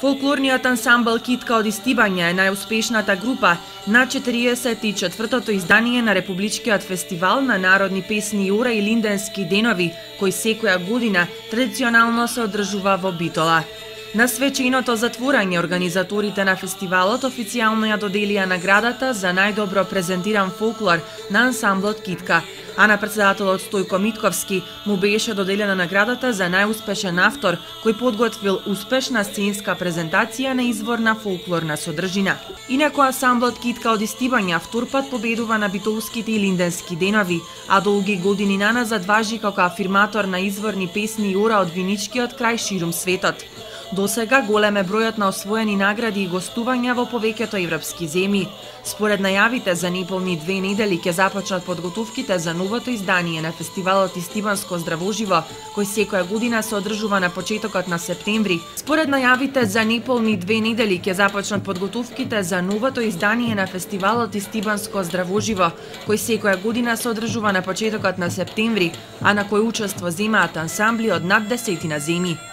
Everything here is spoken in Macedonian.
Фолклорниот ансамбл Китка од Истибања е најуспешната група на 44-тото издание на Републичкиот фестивал на народни песни Јура и Линденски денови, кој секоја година традиционално се одржува во Битола. На свеченото затворање организаторите на фестивалот официјално ја доделија наградата за најдобро презентиран фолклор на ансамблот Китка, а на председателот Стојко Митковски му беше доделена наградата за најуспешен автор кој подготвил успешна сценска презентација на изворна фолклорна содржина. Инаку ансамблот Китка од Истибања вторпат победува на Битолските и Линденски денови, а долги години наназад важи како афирматор на изворни песни Јура од виничкиот крај ширум светот. Досега голем е бројот на освоени награди и гостувања во повеќето европски земји. Според најавите, за неполни 2 недели ќе започнат подготовките за новото издание на фестивалот Истибанско здравоживо, кој секоја година се одржува на почетокот на септември. Според најавите, за неполни 2 недели ќе започнат подготовките за новото издание на фестивалот Истибанско здравоживо, кој секоја година се одржува на почетокот на септември, а на кој учество земаат ансамбли од над 10 земји.